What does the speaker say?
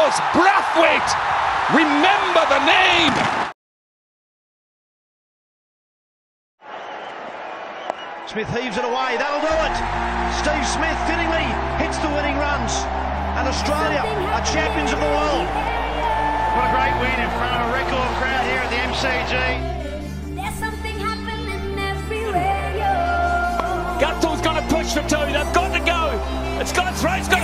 Carlos Brathwaite. Remember the name. Smith heaves it away, that'll do it. Steve Smith fittingly hits the winning runs. And Australia are champions of the world. What a great win in front of a record crowd here at the MCG. There's something happening everywhere. Guttel's got to push for two. They've got to go. It's got to throw. It's got